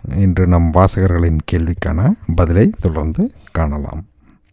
இன்று நம் வாசகர்களின் கேள்விக்கான பதிலை தொடர்ந்து காணலாம்.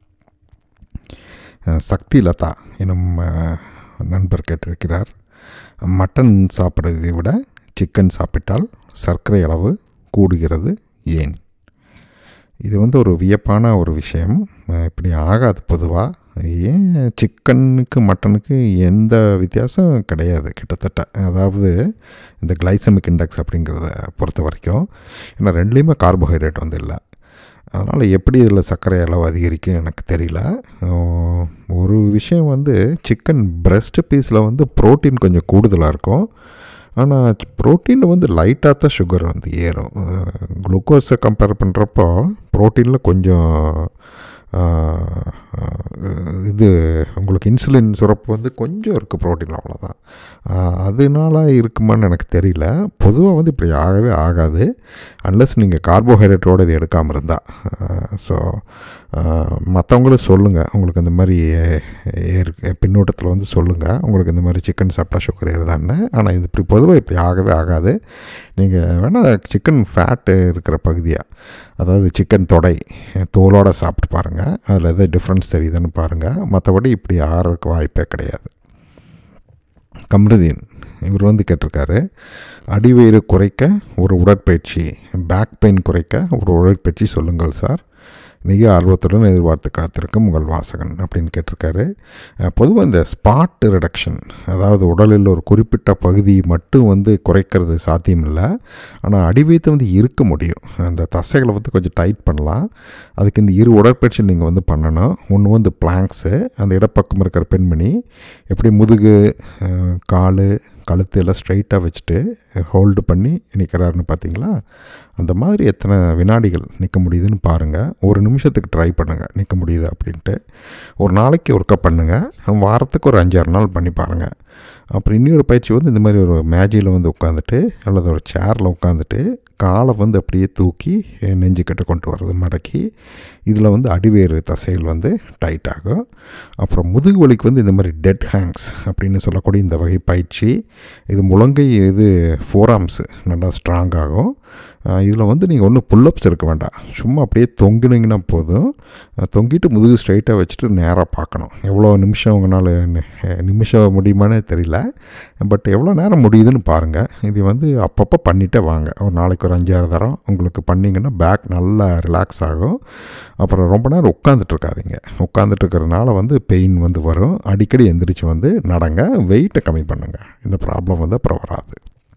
சக்தி லதா எனும் நண்பர் கேட்டிருக்கிறார், மட்டன் சாப்பிட்றதை விட சிக்கன் சாப்பிட்டால் சர்க்கரை அளவு கூடுகிறது ஏன்? இது ஒரு வியப்பான ஒரு விஷயம். இப்படி ஆகாது. பொதுவாக ஏன் சிக்கனுக்கு மட்டனுக்கு எந்த வித்தியாசம் கிடையாது கிட்டத்தட்ட. அதாவது இந்த கிளைசமிக் இண்டெக்ஸ் அப்படிங்கிறத பொறுத்த வரைக்கும், ஏன்னா ரெண்டுலேயுமே கார்போஹைட்ரேட் இல்லை. அதனால் எப்படி இதில் சர்க்கரை அளவு அதிகரிக்கும் எனக்கு தெரியல. ஒரு விஷயம் சிக்கன் பிரெஸ்ட் பீஸில் ப்ரோட்டீன் கொஞ்சம் கூடுதலாக இருக்கும். ஆனால் ப்ரோட்டீனில் லைட்டாக தான் சுகர் ஏறும். குளுக்கோஸை கம்பேர் பண்ணுறப்போ ப்ரோட்டீனில் கொஞ்சம் உங்களுக்கு இன்சுலின் சுரப்பு கொஞ்சம் இருக்குது ப்ரோட்டீன், அவ்வளோதான். அதனால இருக்குமான்னு எனக்கு தெரியல. பொதுவாக இப்படி ஆகவே ஆகாது அன்லஸ் நீங்கள் கார்போஹைட்ரேட்டோடு இது எடுக்காமல் இருந்தால். ஸோ மற்றவங்களும் சொல்லுங்கள், உங்களுக்கு இந்த மாதிரி பின்னூட்டத்தில் சொல்லுங்கள், உங்களுக்கு இந்த மாதிரி சிக்கன் சாப்பிட்டா சுகர் ஏறுதான்னு. ஆனால் இது இப்படி பொதுவாக இப்படி ஆகவே ஆகாது. நீங்கள் வேணால் சிக்கன் ஃபேட்டு இருக்கிற பகுதியாக, அதாவது சிக்கன் தொடை தோலோடு சாப்பிட்டு பாருங்கள், அதில் எதாவது டிஃப்ரென்ஸ் தெரியுதுன்னு பாருங்கள். மற்றபடி இப்படி ஆகிறதுக்கு வாய்ப்பே கிடையாது. கம்ருதீன் இவர் கேட்டிருக்காரு, அடிவயிறு குறைக்க ஒரு உடற்பயிற்சி, பேக் பெயின் குறைக்க ஒரு உடற்பயிற்சி சொல்லுங்கள் சார், மிக ஆர்வத்துடன் எதிர்பார்த்து காத்திருக்கும் உங்கள் வாசகன் அப்படின்னு கேட்டிருக்காரு. பொதுவாக இந்த ஸ்பாட் ரிடக்ஷன், அதாவது உடலில் ஒரு குறிப்பிட்ட பகுதி மட்டும் குறைக்கிறது சாத்தியம் இல்லை. ஆனால் அடிவயிற்று இருக்க முடியும். அந்த தசைகளை கொஞ்சம் டைட் பண்ணலாம். அதுக்கு இந்த இரு உடற்பயிற்சி நீங்கள் பண்ணணும். ஒன்று பிளாங்க்ஸு, அந்த இடப்பக்கம் இருக்கிற பெண்மணி எப்படி முதுகு, கால், கழுத்து எல்லாம் ஸ்ட்ரைட்டாக வச்சுட்டு ஹோல்டு பண்ணி நிற்கிறாருன்னு பார்த்தீங்களா? அந்த மாதிரி எத்தனை வினாடிகள் நிற்க முடியுதுன்னு பாருங்கள். ஒரு நிமிஷத்துக்கு ட்ரை பண்ணுங்கள் நிற்க முடியுது அப்படின்ட்டு. ஒரு நாளைக்கு ஒருக்கா பண்ணுங்கள், வாரத்துக்கு ஒரு 5-6 நாள் பண்ணி பாருங்கள். அப்புறம் இன்னொரு பயிற்சி இந்த மாதிரி ஒரு மேஜியில் உட்காந்துட்டு அல்லது ஒரு சேரில் உட்காந்துட்டு காலை அப்படியே தூக்கி நெஞ்சுக்கிட்ட கொண்டு வர்றது மடக்கி, இதில் அடிவேறு தசைகள் டைட் ஆகும். அப்புறம் முதுகு வலிக்கு இந்த மாதிரி டெட் ஹேங்ஸ் அப்படின்னு சொல்லக்கூடிய இந்த வகை பயிற்சி, இது முழங்கை ஃபோராம்ஸு நல்லா ஸ்ட்ராங் ஆகும். இதில் நீங்கள் ஒன்றும் புல்லப்ஸ் இருக்க வேண்டாம், சும்மா அப்படியே தொங்கினீங்கன்னா போதும். தொங்கிட்டு முதுகு ஸ்ட்ரைட்டாக வச்சுட்டு நேராக பார்க்கணும். எவ்வளோ நிமிஷம் உங்களால் நிமிஷம் முடியுமானே தெரியல, பட் எவ்வளோ நேரம் முடியுதுன்னு பாருங்கள். இது அப்பப்போ பண்ணிகிட்டே வாங்க. ஒரு நாளைக்கு ஒரு 5-6 தரம் உங்களுக்கு பண்ணிங்கன்னா பேக் நல்லா ரிலாக்ஸ் ஆகும். அப்புறம் ரொம்ப நேரம் உட்காந்துட்ருக்காதீங்க. உட்காந்துட்ருக்கிறதுனால பெயின் வரும். அடிக்கடி எந்திரிச்சு நடங்க, வெயிட்டை கம்மி பண்ணுங்கள். இந்த ப்ராப்ளம் அப்புறம் வராது.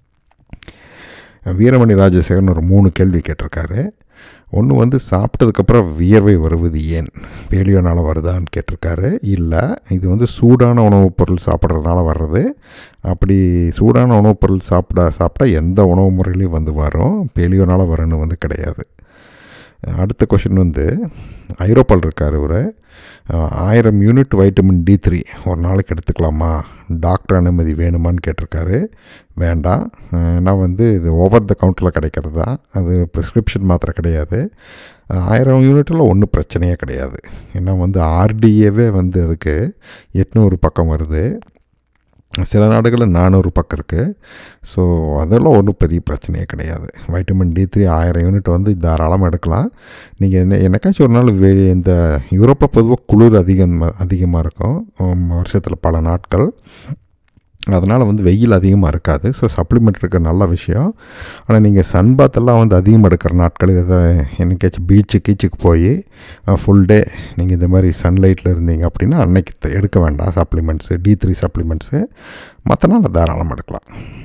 வீரமணி ராஜசேகரன் ஒரு 3 கேள்வி கேட்டிருக்காரு. ஒன்று சாப்பிட்டதுக்கப்புறம் வியர்வை வருவது ஏன், பேலியோனால் வருதான்னு கேட்டிருக்காரு. இல்லை, இது சூடான உணவுப் பொருள் சாப்பிட்றதுனால வர்றது. அப்படி சூடான உணவுப் பொருள் சாப்பிட்டா எந்த உணவு முறையிலையும் வரும், பேலியோனால் வரணும்னு கிடையாது. அடுத்த கொஷின் ஐரோப்பாவில் இருக்கார் இவர். 1000 யூனிட் வைட்டமின் D3 ஒரு நாளைக்கு எடுத்துக்கலாமா, டாக்டர் அனுமதி வேணுமான்னு கேட்டிருக்காரு. வேண்டாம். ஏன்னா இது ஓவர் த கவுண்டரில் கிடைக்கிறது தான், அது ப்ரிஸ்கிரிப்ஷன் மாத்திரை கிடையாது. 1000 யூனிட்டில் ஒன்றும் பிரச்சனையே கிடையாது. ஏன்னா RDAவே அதுக்கு 800 பக்கம் வருது. சில நாடுகளில் 400 பக்கம் இருக்குது. ஸோ அதெல்லாம் ஒன்றும் பெரிய பிரச்சனையே கிடையாது. வைட்டமின் D3 1000 யூனிட் தாராளமாக எடுக்கலாம். நீங்கள் என்னைக்காச்சும் ஒரு நாள் இந்த யூரோப்பில் பொதுவாக குளிர் அதிகமாக இருக்கும் வருஷத்தில் பல நாட்கள். அதனால் வெயில் அதிகமாக இருக்காது. ஸோ சப்ளிமெண்ட் இருக்க நல்ல விஷயம். ஆனால் நீங்கள் சன்பாத்தெல்லாம் அதிகமாக எடுக்கிற நாட்கள், என்னைக்காச்சும் கீச்சுக்கு போய் ஃபுல் டே நீங்கள் இந்த மாதிரி சன்லைட்டில் இருந்தீங்க அப்படின்னா அன்னைக்கு எடுக்க வேண்டாம் சப்ளிமெண்ட்ஸு, D3 சப்ளிமெண்ட்ஸு. மற்ற நாள் தாராளமாக எடுக்கலாம்.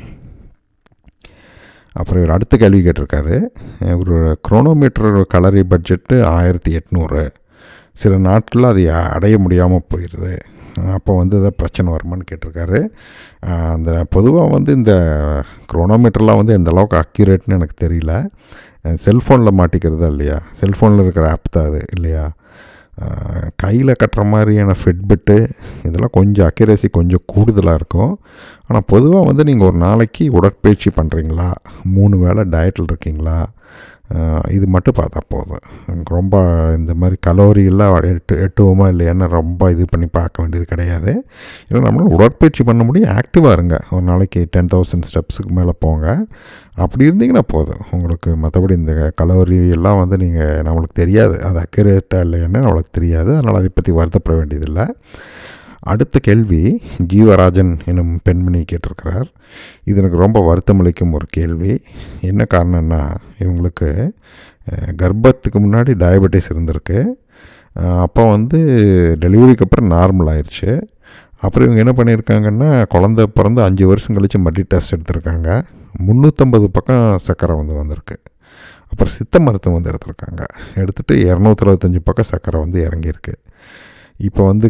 அப்புறம் இவர் அடுத்த கேள்வி கேட்டிருக்காரு. ஒரு குரோனோமீட்டர் கலரி பட்ஜெட்டு 1800, சில நாட்களில் அதை அடைய முடியாமல் போயிடுது, அப்போ எதாவது பிரச்சனை வருமானு கேட்டிருக்காரு. அந்த பொதுவாக இந்த குரோனோமீட்டர்லாம் எந்த அளவுக்கு அக்யூரேட்னு எனக்கு தெரியல. செல்ஃபோனில் மாட்டிக்கிறதா இல்லையா, செல்ஃபோனில் இருக்கிற ஆப் தான் அது இல்லையா. கையில் கட்டுற மாதிரியான ஃபிட்பிட்டு இதெல்லாம் கொஞ்சம் அக்யூரேசி கொஞ்சம் கூடுதலாக இருக்கும். ஆனால் பொதுவாக நீங்கள் ஒரு நாளைக்கு உடற்பயிற்சி பண்ணுறீங்களா, 3 வேளை டயட்டில் இருக்கீங்களா, இது மட்டும் பார்த்தா போதும். ரொம்ப இந்த மாதிரி கலோரியெல்லாம் எட்டுவோமா இல்லையான்னு ரொம்ப இது பண்ணி பார்க்க வேண்டியது கிடையாது. ஏன்னா நம்மளால் உடற்பயிற்சி பண்ண முடியும். ஆக்டிவாக இருங்க. ஒரு நாளைக்கு 10,000 ஸ்டெப்ஸுக்கு மேலே போங்க. அப்படி இருந்தீங்கன்னா போதும் உங்களுக்கு. மற்றபடி இந்த கலோரி எல்லாம் வந்து நீங்கள் நம்மளுக்கு தெரியாது, அது அக்யூரேட்டாக இல்லையான்னு நம்மளுக்கு தெரியாது. அதனால் அதை பற்றி வருத்தப்பட வேண்டியதில்லை. அடுத்த கேள்வி ஜீவராஜன் எனும் பெண்மணி கேட்டிருக்கிறார். இது எனக்கு ரொம்ப வருத்தமளிக்கும் ஒரு கேள்வி. என்ன காரணம்னா, இவங்களுக்கு கர்ப்பத்துக்கு முன்னாடி டயபெட்டிஸ் இருந்திருக்கு. அப்போ வந்து டெலிவரிக்கு அப்புறம் நார்மல் ஆயிடுச்சு. அப்புறம் இவங்க என்ன பண்ணியிருக்காங்கன்னா, குழந்த பிறந்து 5 வருஷம் கழித்து மடி டெஸ்ட் எடுத்திருக்காங்க. 350 பக்கம் சர்க்கரை வந்திருக்கு. அப்புறம் சித்த மருத்துவம் வந்து எடுத்திருக்காங்க. எடுத்துகிட்டு 225 பக்கம் சர்க்கரை வந்து இறங்கியிருக்கு. இப்போ வந்து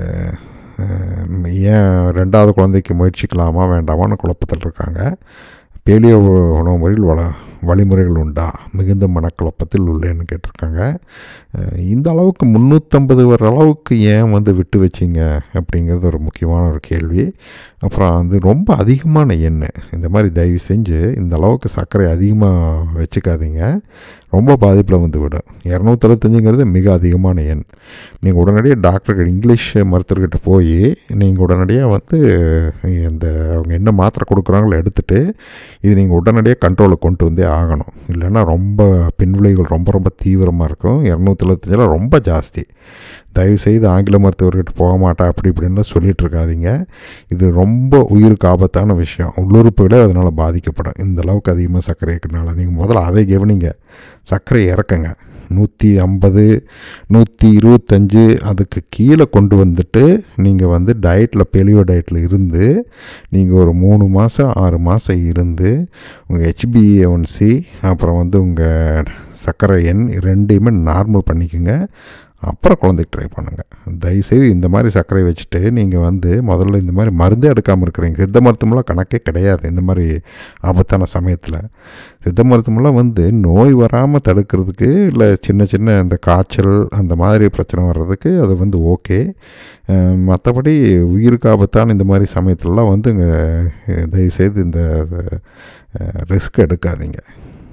ஏன் 2வது குழந்தைக்கு முயற்சிக்கலாமா வேண்டாமான்னு குழப்பத்தில் இருக்காங்க. பேலியோ உணவு முறையில் வழிமுறைகள் உண்டா? மிகுந்த மனக்குழப்பத்தில் உள்ளேன்னு கேட்டிருக்காங்க. இந்த அளவுக்கு 350 வர அளவுக்கு ஏன் வந்து விட்டு வச்சிங்க அப்படிங்கிறது ஒரு முக்கியமான ஒரு கேள்வி. அப்புறம் அது ரொம்ப அதிகமான எண்ணெய். இந்த மாதிரி தயவு செஞ்சு இந்த அளவுக்கு சர்க்கரை அதிகமாக வச்சுக்காதீங்க. ரொம்ப பாதிப்பில் வந்து விடும். 225ங்கிறது மிக அதிகமான எண். நீங்கள் உடனடியாக டாக்டர்கிட்ட, இங்கிலீஷ் மருத்துவர்கிட்ட போய் நீங்கள் உடனடியாக வந்து இந்த அவங்க என்ன மாத்திரை கொடுக்குறாங்களோ எடுத்துகிட்டு இது நீங்கள் உடனடியாக கண்ட்ரோலுக்கு கொண்டு வந்தே ஆகணும். இல்லைன்னா ரொம்ப பின்விளைவுகள் ரொம்ப ரொம்ப தீவிரமாக இருக்கும். 225 ரொம்ப ஜாஸ்தி. தயவுசெய்து ஆங்கில மருத்துவர்கிட்ட போக மாட்டா அப்படி இப்படின்னு சொல்லிகிட்டு இருக்காதீங்க. இது ரொம்ப உயிருக்கு ஆபத்தான விஷயம். உள்ளுறுப்புகளே அதனால் பாதிக்கப்படும். இந்த அளவுக்கு அதிகமாக சர்க்கரை இருக்கிறனால நீங்கள் முதல்ல அதை கவனிங்க. சர்க்கரை இறக்குங்க. 150, 125 அதுக்கு கீழே கொண்டு வந்துட்டு நீங்கள் வந்து டயட்டில், பெலியோ டயட்டில் இருந்து நீங்கள் ஒரு 3 மாதம் 6 மாதம் இருந்து உங்கள் HbA1c அப்புறம் வந்து உங்கள் சர்க்கரை எண் 2யுமே நார்மல் பண்ணிக்கோங்க. அப்புறம் குழந்தைக்கு ட்ரை பண்ணுங்கள். தயவுசெய்து இந்த மாதிரி சர்க்கரை வச்சுட்டு நீங்கள் வந்து முதல்ல இந்த மாதிரி மருந்தே எடுக்காமல் இருக்கிறீங்க. சித்த மருத்துவமெல்லாம் கணக்கே கிடையாது இந்த மாதிரி ஆபத்தான சமயத்தில். சித்த மருத்துவமெல்லாம் வந்து நோய் வராமல் தடுக்கிறதுக்கு, இல்லை சின்ன சின்ன இந்த காய்ச்சல் அந்த மாதிரி பிரச்சனை வர்றதுக்கு அது வந்து ஓகே. மற்றபடி உயிருக்கு ஆபத்தான இந்த மாதிரி சமயத்துலலாம் வந்து தயவுசெய்து இந்த ரிஸ்க் எடுக்காதீங்க.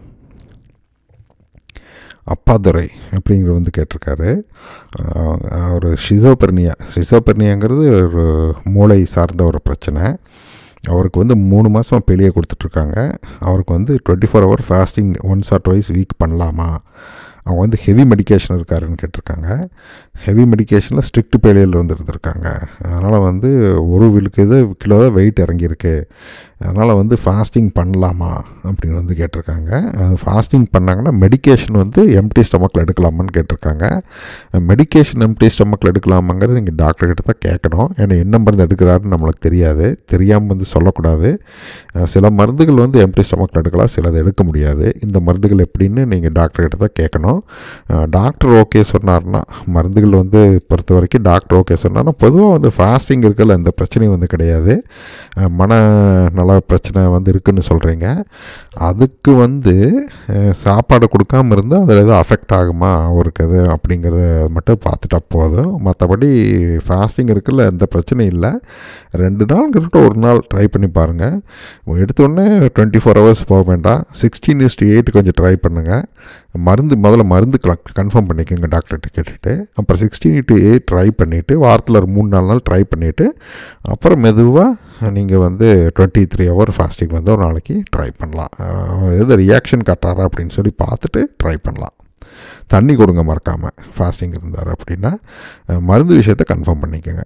அப்பாதுரை அப்படிங்கிற வந்து கேட்டிருக்காரு. ஒரு ஷிசோபெர்னியாங்கிறது ஒரு மூளை சார்ந்த ஒரு பிரச்சனை. அவருக்கு வந்து 3 மாதம் பெலியை கொடுத்துட்ருக்காங்க. அவருக்கு வந்து 24 hour fasting once or twice week பண்ணலாமா? அவங்க வந்து ஹெவி மெடிக்கேஷன் இருக்காருன்னு கேட்டிருக்காங்க. ஹெவி மெடிக்கேஷனில் ஸ்ட்ரிக்ட் பேலியில் வந்து இருந்திருக்காங்க. அதனால் வந்து 1 கிலோ தான் வெயிட் இறங்கியிருக்கு. அதனால் வந்து ஃபாஸ்டிங் பண்ணலாமா அப்படின்னு வந்து கேட்டிருக்காங்க. அது ஃபாஸ்டிங் பண்ணாங்கன்னா மெடிக்கேஷன் வந்து எம்டி ஸ்டொமக்கில் எடுக்கலாமான்னு கேட்டிருக்காங்க. மெடிக்கேஷன் எம்டி ஸ்டொமக்கில் எடுக்கலாமாங்கிறது நீங்கள் டாக்டர்கிட்ட தான் கேட்கணும். ஏன்னா என்ன மருந்து எடுக்கிறாருன்னு நம்மளுக்கு தெரியாது. தெரியாமல் வந்து சொல்லக்கூடாது. சில மருந்துகள் வந்து எம்டி ஸ்டொமக்கில் எடுக்கலாம், சிலது எடுக்க முடியாது. இந்த மருந்துகள் எப்படின்னு நீங்கள் டாக்டர்கிட்ட தான் கேட்கணும். டாக்டர் ஓகே சொன்னார்னா, மருந்துகள் வந்து பொறுத்த வரைக்கும் டாக்டர் ஓகே சொன்னார்னா, பொதுவாக வந்து ஃபாஸ்டிங் இருக்கல எந்த பிரச்சனையும் வந்து கிடையாது. மன பிரச்சனை வந்து இருக்குதுன்னு சொல்கிறீங்க. அதுக்கு வந்து சாப்பாடு கொடுக்காமல் இருந்தால் அதில் எதுவும் அஃபெக்ட் ஆகுமா அவருக்கு அது அப்படிங்கிறத மட்டும் பார்த்துட்டா போதும். மற்றபடி ஃபாஸ்டிங் இருக்குல்ல எந்த பிரச்சனையும் இல்லை. 2 நாள்ங்கிறத 1 நாள் ட்ரை பண்ணி பாருங்கள். எடுத்தோடனே 24 hours போக வேண்டாம். 16:8 கொஞ்சம் ட்ரை பண்ணுங்கள். முதல்ல மருந்து கன்ஃபார்ம் பண்ணிக்கோங்க டாக்டர்கிட்ட கேட்டுட்டு. அப்புறம் 16:8 ட்ரை பண்ணிவிட்டு வாரத்தில் ஒரு 3-4 நாள் ட்ரை பண்ணிவிட்டு அப்புறம் மெதுவாக நீங்கள் வந்து 23 hour ஃபாஸ்டிங் வந்து ஒரு நாளைக்கு ட்ரை பண்ணலாம். எது ரியாக்ஷன் காட்டாரா அப்படின்னு சொல்லி பார்த்துட்டு ட்ரை பண்ணலாம். தண்ணி கொடுங்க மறக்காமல் ஃபாஸ்டிங் இருந்தார் அப்படின்னா. மருந்து விஷயத்தை கன்ஃபார்ம் பண்ணிக்கோங்க.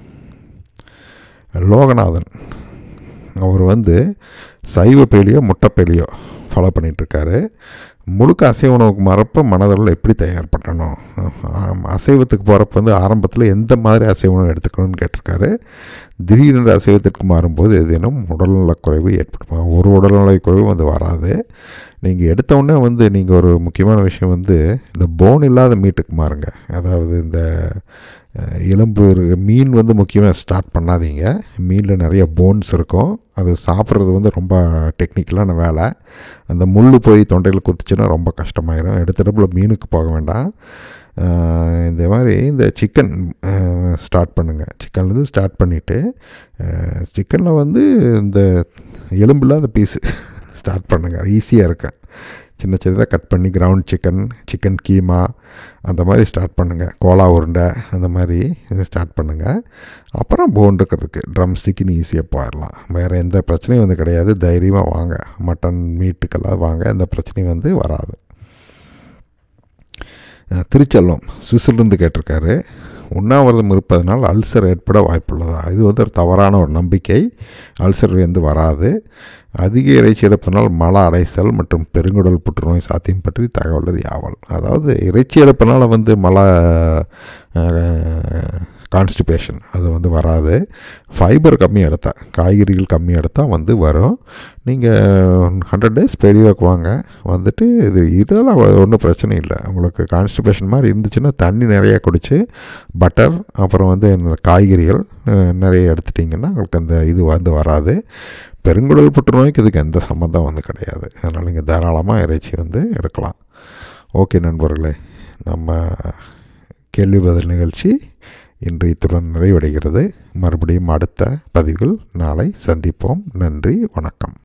லோகநாதன் அவர் வந்து சைவ பேலியோ முட்டை பேலியோ ஃபாலோ பண்ணிகிட்ருக்காரு. முழுக்க அசைவ உணவுக்கு மாறப்போ மனதளவில் எப்படி தயார் பண்ணணும், அசைவத்துக்கு போகிறப்ப வந்து ஆரம்பத்தில் எந்த மாதிரி அசைவ உணவு எடுத்துக்கணும்னு கேட்டிருக்காரு. திடீரென்று அசைவத்திற்கு மாறும்போது ஏதேனும் உடல்நலக்குறைவு ஏற்படுமா? ஒரு உடல்நலக்குறைவு வந்து வராது. நீங்கள் எடுத்தவுடனே வந்து நீங்கள் ஒரு முக்கியமான விஷயம் வந்து இந்த போன் இல்லாத மீட்டுக்கு மாறுங்க. அதாவது இந்த எலும்பு மீன் வந்து முக்கியமாக ஸ்டார்ட் பண்ணாதீங்க. மீனில் நிறைய போன்ஸ் இருக்கும். அது சாப்பிட்றது வந்து ரொம்ப டெக்னிக்கலான வேலை. அந்த முள் போய் தொண்டையில் குத்துச்சுன்னா ரொம்ப கஷ்டமாயிடும். எடுத்துகிட்டப்பில் மீனுக்கு போக வேண்டாம். இந்த மாதிரி இந்த சிக்கன் ஸ்டார்ட் பண்ணுங்கள். சிக்கன்லேருந்து ஸ்டார்ட் பண்ணிவிட்டு சிக்கனில் வந்து இந்த எலும்பில்லாத பீஸு ஸ்டார்ட் பண்ணுங்கள். ஈஸியாக இருக்கும். சின்ன சின்னதாக கட் பண்ணி கிரவுண்ட் சிக்கன் கீமா அந்த மாதிரி ஸ்டார்ட் பண்ணுங்கள். கோலா உருண்டை அந்த மாதிரி இதை ஸ்டார்ட் பண்ணுங்கள். அப்புறம் போன் இருக்கிறதுக்கு ட்ரம் ஸ்டிக்குன்னு ஈஸியாக போயிடலாம். வேறு எந்த பிரச்சனையும் வந்து கிடையாது. தைரியமாக வாங்க, மட்டன் மீட்டுக்கெல்லாம் வாங்க, எந்த பிரச்சனையும் வந்து வராது. திருச்செல்வம் சுவிட்சர்லேருந்து கேட்டிருக்காரு, உண்ணாவிரதம் இருப்பதனால் அல்சர் ஏற்பட வாய்ப்புள்ளதா? இது வந்து ஒரு தவறான ஒரு நம்பிக்கை. அல்சர் வந்து வராது. அதிக இறைச்சி எடுப்பதனால் மல அடைசல் மற்றும் பெருங்குடல் புற்றுநோய் சாத்தியம் பற்றி தகவல் யாவல். அதாவது இறைச்சி எடுப்பதனால வந்து கான்ஸ்டிபேஷன் அது வந்து வராது. ஃபைபர் கம்மி எடுத்தால், காய்கறிகள் கம்மி எடுத்தால் வந்து வரும். நீங்கள் 100 days பெரியவாக்கு வாங்க, வந்துட்டு இதெல்லாம் ஒன்றும் பிரச்சனை இல்லை. உங்களுக்கு கான்ஸ்டிபேஷன் மாதிரி இருந்துச்சுன்னா தண்ணி நிறையா குடித்து பட்டர் அப்புறம் வந்து காய்கறிகள் நிறைய எடுத்துட்டிங்கன்னா உங்களுக்கு அந்த இது வந்து வராது. பெருங்குடல் புற்றுநோய்க்கு இதுக்கு எந்த சம்மந்தம் வந்து கிடையாது. அதனால் நீங்கள் தாராளமாக இறைச்சி வந்து எடுக்கலாம். ஓகே நண்பர்களே, நம்ம கேள்வி பதில் நிகழ்ச்சி இன்று இத்துடன் நிறைவடைகிறது. மறுபடியும் அடுத்த பதிவில் நாளை சந்திப்போம். நன்றி, வணக்கம்.